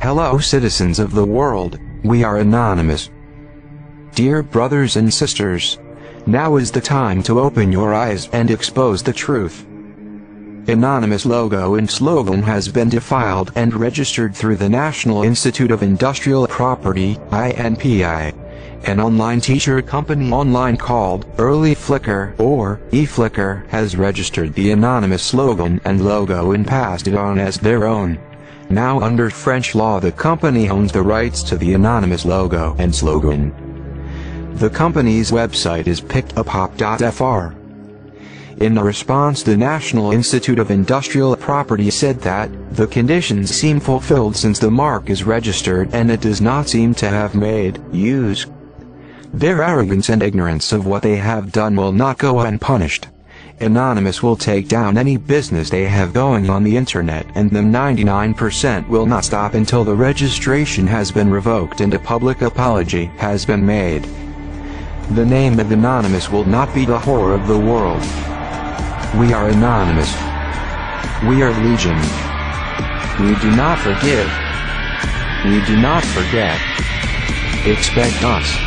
Hello citizens of the world, we are Anonymous. Dear brothers and sisters, now is the time to open your eyes and expose the truth. Anonymous logo and slogan has been defiled and registered through the National Institute of Industrial Property, INPI. An online teacher company online called Early Flickr or eFlickr has registered the Anonymous slogan and logo and passed it on as their own. Now under French law the company owns the rights to the Anonymous logo and slogan. The company's website is pickuphop.fr. In a response, the National Institute of Industrial Property said that the conditions seem fulfilled since the mark is registered and it does not seem to have made use. Their arrogance and ignorance of what they have done will not go unpunished. Anonymous will take down any business they have going on the internet, and the 99% will not stop until the registration has been revoked and a public apology has been made. The name of Anonymous will not be the whore of the world. We are Anonymous. We are Legion. We do not forgive. We do not forget. Expect us.